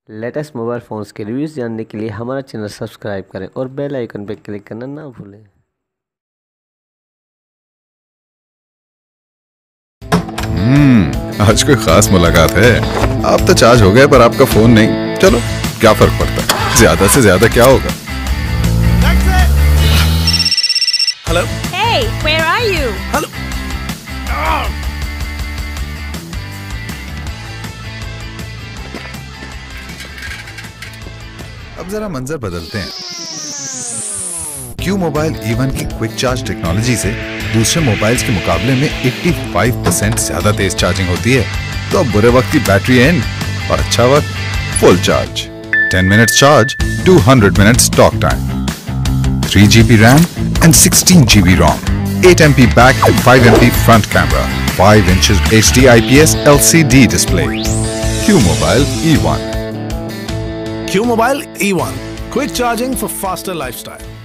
Latest mobile phones के reviews जानने के लिए हमारा चैनल सब्सक्राइब करें और बेल आइकन पर क्लिक करना ना भूलें। आज कोई खास मुलाकात है। आप तो चार्ज हो गए पर आपका फोन नहीं। चलो क्या फर्क पड़ता है, ज्यादा से ज्यादा क्या होगा। Hello? Hey, where are you? Hello? अब जरा मंजर बदलते हैं। क्यू मोबाइल E1 की क्विक चार्ज टेक्नोलॉजी से दूसरे मोबाइल्स के मुकाबले में 85% ज्यादा तेज चार्जिंग होती है। तो अब बुरे वक्त की बैटरी एंड और अच्छा वक्त full charge. 10 minutes charge, 200 minutes talk time, 3 GB RAM and 16 GB ROM, 8 MP back and 5 MP front camera, 5 inches HD IPS LCD display. Q Mobile E1. Q Mobile E1. Quick charging for faster lifestyle.